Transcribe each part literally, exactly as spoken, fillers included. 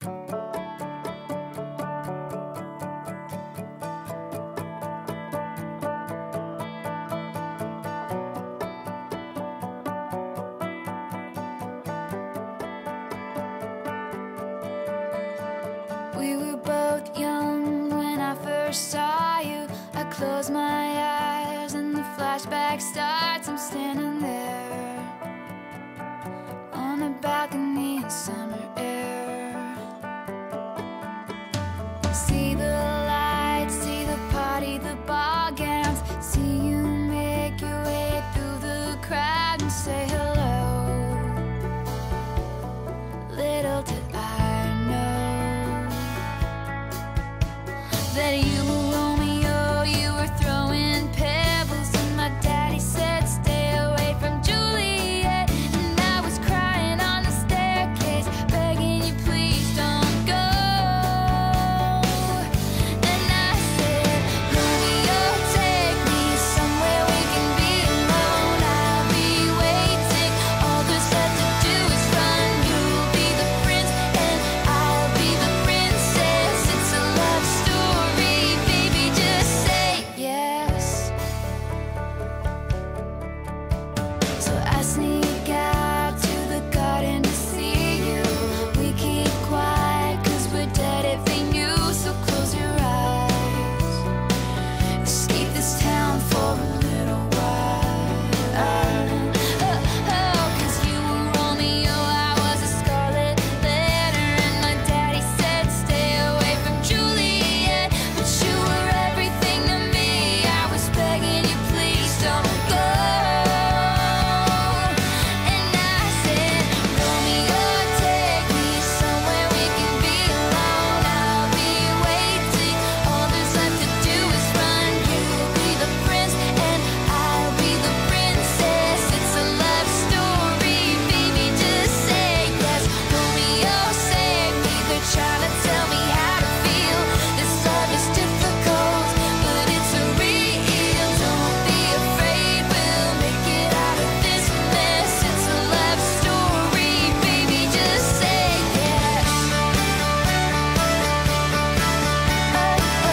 We were both young when I first saw you. I close my eyes and the flashback starts. I'm standing there on a balcony in summer air. See the lights, see the party, the ball gowns. See you make your way through the crowd and say hello. Little did I know that you were Romeo, you were throwing pebbles, and my daddy said stay away from Juliet, and I was crying on the staircase, begging you please don't go. And I said, Romeo, take me somewhere we can be alone. I'll be waiting, all there's left to do is run. You'll be the prince and I'll be the princess. It's a love story, baby, just say yes. So I sneak out to the garden to see you. We keep quiet cause we're dead if they knew. So close your eyes, escape this town for a little while. Oh, oh, cause you were Romeo, I was a scarlet letter, and my daddy said stay away from Juliet, but you were everything to me. I was begging you please don't go. And I said, Romeo, take me somewhere we can be alone. I'll be waiting, all there's left to do is run. You'll be the prince and I'll be the princess. It's a love story, baby, just say yes. Romeo, save me, they're trying to tell me how to feel. This love is difficult, but it's a real. Don't be afraid, we'll make it out of this mess. It's a love story, baby, just say yes. Oh,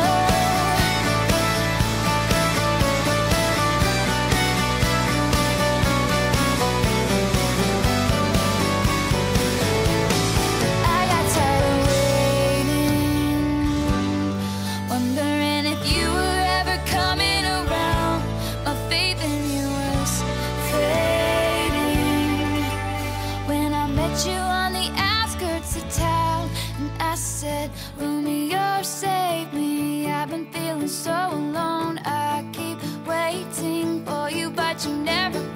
I got tired of waiting, wondering if you were ever coming around. My faith in you was fading when I met you on the outskirts of town, and I said, Romeo, save me. I've been feeling so alone. I keep waiting for you, but you never